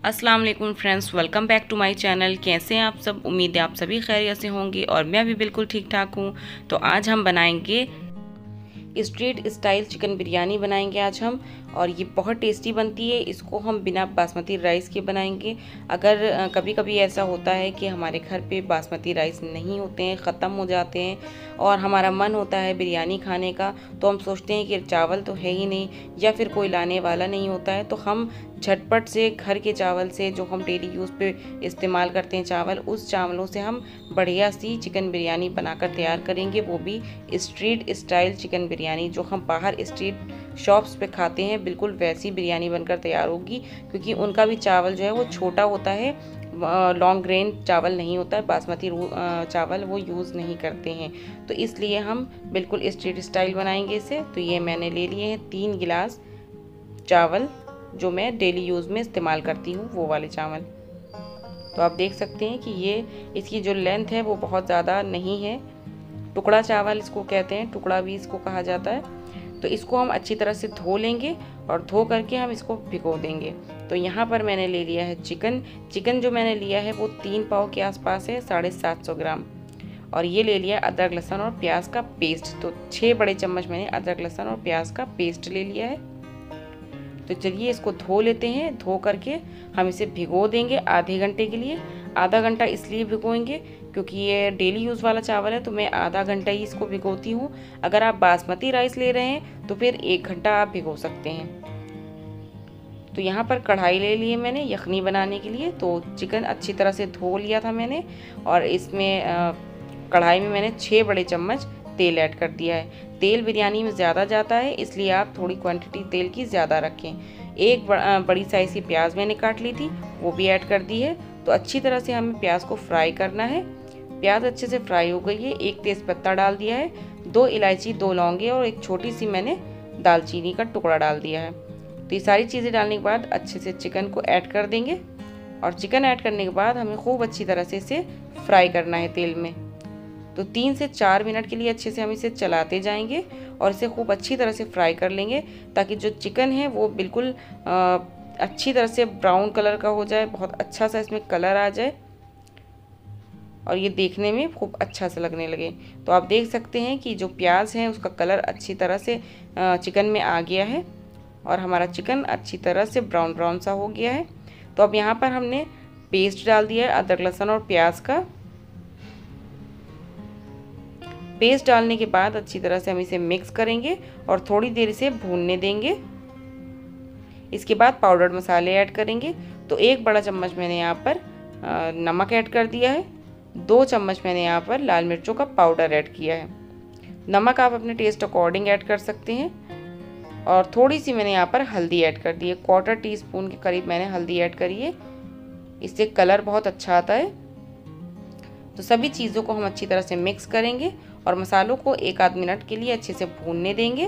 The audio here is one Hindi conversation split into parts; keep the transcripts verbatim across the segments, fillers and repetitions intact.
अस्सलाम वालेकुम friends, welcome back to my channel. कैसे हैं आप सब? उम्मीद है आप सभी खैरियत से होंगे और मैं भी बिल्कुल ठीक ठाक हूँ। तो आज हम बनाएंगे स्ट्रीट स्टाइल चिकन बिरयानी बनाएंगे आज हम, और ये बहुत टेस्टी बनती है। इसको हम बिना बासमती राइस के बनाएंगे। अगर कभी कभी ऐसा होता है कि हमारे घर पे बासमती राइस नहीं होते हैं, ख़त्म हो जाते हैं और हमारा मन होता है बिरयानी खाने का, तो हम सोचते हैं कि चावल तो है ही नहीं या फिर कोई लाने वाला नहीं होता है, तो हम झटपट से घर के चावल से, जो हम डेली यूज़ पे इस्तेमाल करते हैं चावल, उस चावलों से हम बढ़िया सी चिकन बिरयानी बनाकर तैयार करेंगे। वो भी स्ट्रीट स्टाइल चिकन बिरयानी, जो हम बाहर स्ट्रीट शॉप्स पे खाते हैं, बिल्कुल वैसी बिरयानी बनकर तैयार होगी। क्योंकि उनका भी चावल जो है वो छोटा होता है, लॉन्ग ग्रेन चावल नहीं होता है, बासमती चावल वो यूज़ नहीं करते हैं, तो इसलिए हम बिल्कुल स्ट्रीट स्टाइल बनाएंगे इसे। तो ये मैंने ले लिए हैं तीन गिलास चावल, जो मैं डेली यूज़ में इस्तेमाल करती हूँ, वो वाले चावल। तो आप देख सकते हैं कि ये इसकी जो लेंथ है वो बहुत ज़्यादा नहीं है। टुकड़ा चावल इसको कहते हैं, टुकड़ा भी इसको कहा जाता है। तो इसको हम अच्छी तरह से धो लेंगे और धो करके हम इसको भिगो देंगे। तो यहाँ पर मैंने ले लिया है चिकन। चिकन जो मैंने लिया है वो तीन पाव के आसपास है, साढ़े सात सौ ग्राम। और ये ले लिया अदरक लहसुन और प्याज का पेस्ट। तो छः बड़े चम्मच मैंने अदरक लहसुन और प्याज का पेस्ट ले लिया है। तो चलिए इसको धो लेते हैं। धो करके हम इसे भिगो देंगे आधे घंटे के लिए। आधा घंटा इसलिए भिगोएंगे क्योंकि ये डेली यूज़ वाला चावल है, तो मैं आधा घंटा ही इसको भिगोती हूँ। अगर आप बासमती राइस ले रहे हैं तो फिर एक घंटा आप भिगो सकते हैं। तो यहाँ पर कढ़ाई ले लिए मैंने यखनी बनाने के लिए। तो चिकन अच्छी तरह से धो लिया था मैंने, और इसमें कढ़ाई में मैंने छः बड़े चम्मच तेल ऐड कर दिया है। तेल बिरयानी में ज़्यादा जाता है, इसलिए आप थोड़ी क्वांटिटी तेल की ज़्यादा रखें। एक बड़ी साइज़ की प्याज मैंने काट ली थी, वो भी ऐड कर दी है। तो अच्छी तरह से हमें प्याज को फ्राई करना है। प्याज अच्छे से फ्राई हो गई है। एक तेज़पत्ता डाल दिया है, दो इलायची, दो लौंगे और एक छोटी सी मैंने दालचीनी का टुकड़ा डाल दिया है। तो ये सारी चीज़ें डालने के बाद अच्छे से चिकन को ऐड कर देंगे, और चिकन ऐड करने के बाद हमें खूब अच्छी तरह से इसे फ्राई करना है तेल में। तो तीन से चार मिनट के लिए अच्छे से हम इसे चलाते जाएंगे और इसे खूब अच्छी तरह से फ्राई कर लेंगे, ताकि जो चिकन है वो बिल्कुल आ, अच्छी तरह से ब्राउन कलर का हो जाए, बहुत अच्छा सा इसमें कलर आ जाए और ये देखने में खूब अच्छा सा लगने लगे। तो आप देख सकते हैं कि जो प्याज है उसका कलर अच्छी तरह से चिकन में आ गया है और हमारा चिकन अच्छी तरह से ब्राउन ब्राउन सा हो गया है। तो अब यहाँ पर हमने पेस्ट डाल दिया है अदरक लहसुन और प्याज का। पेस्ट डालने के बाद अच्छी तरह से हम इसे मिक्स करेंगे और थोड़ी देर इसे भूनने देंगे। इसके बाद पाउडर्ड मसाले ऐड करेंगे। तो एक बड़ा चम्मच मैंने यहाँ पर नमक ऐड कर दिया है। दो चम्मच मैंने यहाँ पर लाल मिर्चों का पाउडर ऐड किया है। नमक आप अपने टेस्ट अकॉर्डिंग ऐड कर सकते हैं। और थोड़ी सी मैंने यहाँ पर हल्दी ऐड कर दी है, क्वार्टर टी स्पून के करीब मैंने हल्दी ऐड करी है। इससे कलर बहुत अच्छा आता है। तो सभी चीज़ों को हम अच्छी तरह से मिक्स करेंगे और मसालों को एक आध मिनट के लिए अच्छे से भूनने देंगे।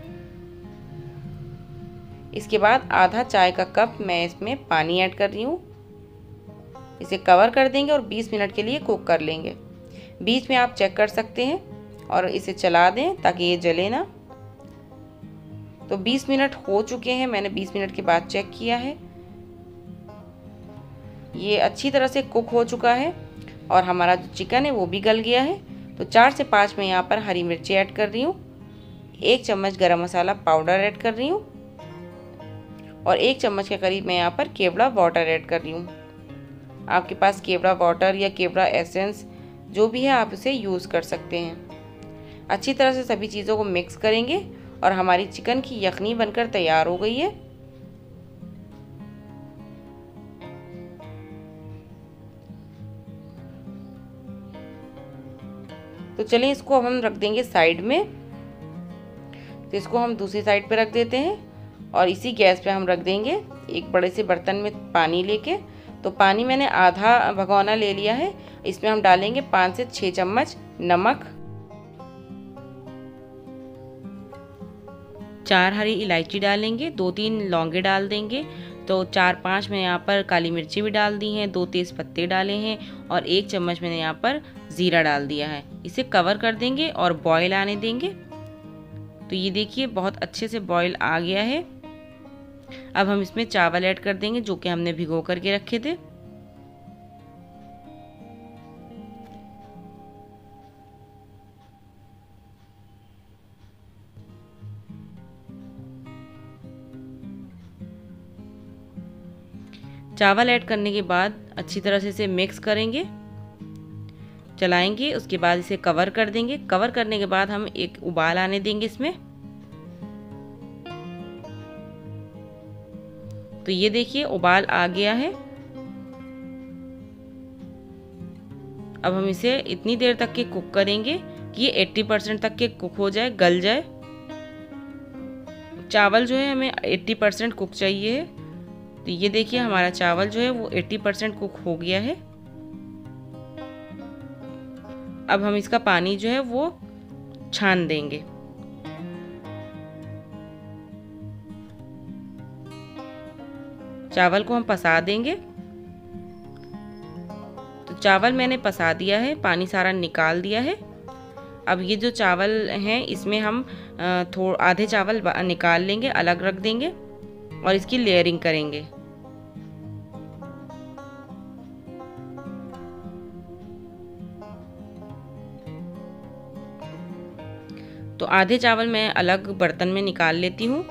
इसके बाद आधा चाय का कप मैं इसमें पानी ऐड कर रही हूँ। इसे कवर कर देंगे और बीस मिनट के लिए कुक कर लेंगे। बीच में आप चेक कर सकते हैं और इसे चला दें ताकि ये जले ना। तो बीस मिनट हो चुके हैं, मैंने बीस मिनट के बाद चेक किया है। ये अच्छी तरह से कुक हो चुका है और हमारा जो चिकन है वो भी गल गया है। तो चार से पाँच मैं यहाँ पर हरी मिर्ची ऐड कर रही हूँ। एक चम्मच गरम मसाला पाउडर ऐड कर रही हूँ और एक चम्मच के करीब मैं यहाँ पर केवड़ा वाटर ऐड कर रही हूँ। आपके पास केवड़ा वाटर या केवड़ा एसेंस जो भी है आप इसे यूज़ कर सकते हैं। अच्छी तरह से सभी चीज़ों को मिक्स करेंगे और हमारी चिकन की यखनी बनकर तैयार हो गई है। तो चलिए इसको हम रख देंगे साइड में। तो इसको हम दूसरी साइड पे रख देते हैं और इसी गैस पे हम रख देंगे एक बड़े से बर्तन में पानी लेके। तो पानी मैंने आधा भगोना ले लिया है। इसमें हम डालेंगे पाँच से छः चम्मच नमक, चार हरी इलायची डालेंगे, दो तीन लौंगे डाल देंगे। तो चार पांच मैंने यहाँ पर काली मिर्ची भी डाल दी हैं, दो तेज़ पत्ते डाले हैं और एक चम्मच मैंने यहाँ पर ज़ीरा डाल दिया है। इसे कवर कर देंगे और बॉईल आने देंगे। तो ये देखिए बहुत अच्छे से बॉईल आ गया है। अब हम इसमें चावल ऐड कर देंगे जो कि हमने भिगो करके रखे थे। चावल ऐड करने के बाद अच्छी तरह से इसे मिक्स करेंगे, चलाएंगे। उसके बाद इसे कवर कर देंगे। कवर करने के बाद हम एक उबाल आने देंगे इसमें। तो ये देखिए उबाल आ गया है। अब हम इसे इतनी देर तक के कुक करेंगे कि ये अस्सी परसेंट तक के कुक हो जाए, गल जाए। चावल जो है हमें अस्सी परसेंट कुक चाहिए है। तो ये देखिए हमारा चावल जो है वो अस्सी परसेंट कुक हो गया है। अब हम इसका पानी जो है वो छान देंगे। चावल को हम पसा देंगे। तो चावल मैंने पसा दिया है, पानी सारा निकाल दिया है। अब ये जो चावल हैं इसमें हम थोड़ा आधे चावल निकाल लेंगे, अलग रख देंगे और इसकी लेयरिंग करेंगे। तो आधे चावल मैं अलग बर्तन में निकाल लेती हूँ।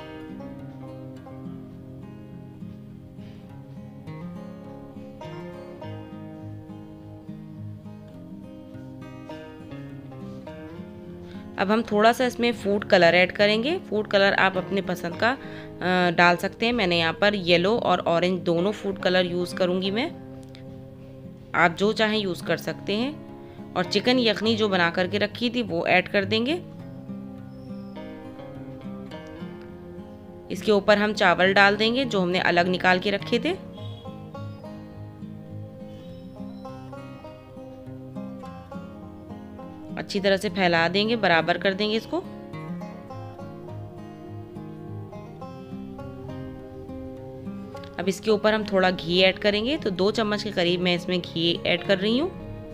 अब हम थोड़ा सा इसमें फूड कलर ऐड करेंगे। फूड कलर आप अपने पसंद का डाल सकते हैं। मैंने यहाँ पर येलो और ऑरेंज दोनों फूड कलर यूज़ करूँगी मैं। आप जो चाहें यूज़ कर सकते हैं। और चिकन यखनी जो बना करके रखी थी वो ऐड कर देंगे। इसके ऊपर हम चावल डाल देंगे जो हमने अलग निकाल के रखे थे। अच्छी तरह से फैला देंगे, बराबर कर देंगे इसको। अब इसके ऊपर हम थोड़ा घी ऐड करेंगे। तो दो चम्मच के करीब मैं इसमें घी ऐड कर रही हूँ।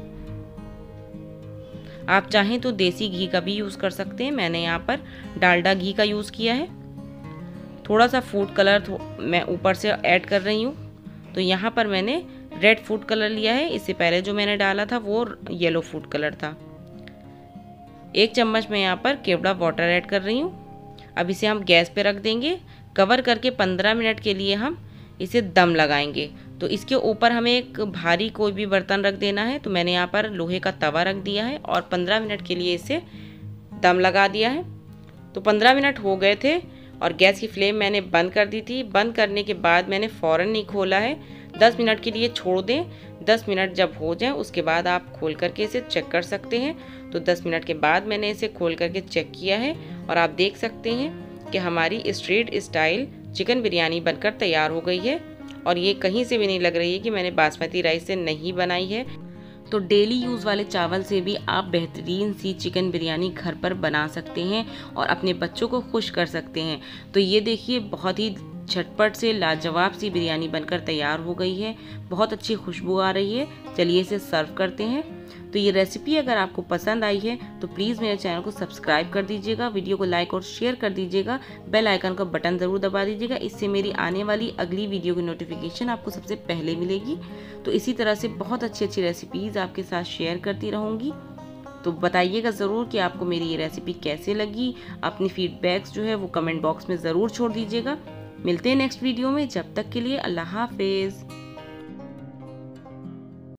आप चाहें तो देसी घी का भी यूज़ कर सकते हैं। मैंने यहाँ पर डालडा घी का यूज़ किया है। थोड़ा सा फूड कलर मैं ऊपर से ऐड कर रही हूँ। तो यहाँ पर मैंने रेड फूड कलर लिया है। इससे पहले जो मैंने डाला था वो येलो फूड कलर था। एक चम्मच मैं यहाँ पर केवड़ा वाटर ऐड कर रही हूँ। अब इसे हम गैस पे रख देंगे। कवर करके पंद्रह मिनट के लिए हम इसे दम लगाएंगे। तो इसके ऊपर हमें एक भारी कोई भी बर्तन रख देना है। तो मैंने यहाँ पर लोहे का तवा रख दिया है और पंद्रह मिनट के लिए इसे दम लगा दिया है। तो पंद्रह मिनट हो गए थे और गैस की फ्लेम मैंने बंद कर दी थी। बंद करने के बाद मैंने फ़ौरन नहीं खोला है। दस मिनट के लिए छोड़ दें। दस मिनट जब हो जाए उसके बाद आप खोल करके इसे चेक कर सकते हैं। तो दस मिनट के बाद मैंने इसे खोल करके चेक किया है और आप देख सकते हैं कि हमारी स्ट्रीट स्टाइल चिकन बिरयानी बनकर तैयार हो गई है। और ये कहीं से भी नहीं लग रही है कि मैंने बासमती राइस से नहीं बनाई है। तो डेली यूज़ वाले चावल से भी आप बेहतरीन सी चिकन बिरयानी घर पर बना सकते हैं और अपने बच्चों को खुश कर सकते हैं। तो ये देखिए बहुत ही झटपट से लाजवाब सी बिरयानी बनकर तैयार हो गई है। बहुत अच्छी खुशबू आ रही है। चलिए इसे सर्व करते हैं। तो ये रेसिपी अगर आपको पसंद आई है तो प्लीज़ मेरे चैनल को सब्सक्राइब कर दीजिएगा, वीडियो को लाइक और शेयर कर दीजिएगा, बेल आइकन का बटन ज़रूर दबा दीजिएगा। इससे मेरी आने वाली अगली वीडियो की नोटिफिकेशन आपको सबसे पहले मिलेगी। तो इसी तरह से बहुत अच्छी अच्छी रेसिपीज़ आपके साथ शेयर करती रहूँगी। तो बताइएगा ज़रूर कि आपको मेरी ये रेसिपी कैसे लगी। अपनी फीडबैक्स जो है वो कमेंट बॉक्स में ज़रूर छोड़ दीजिएगा। मिलते हैं नेक्स्ट वीडियो में। जब तक के लिए अल्लाह हाफिज़।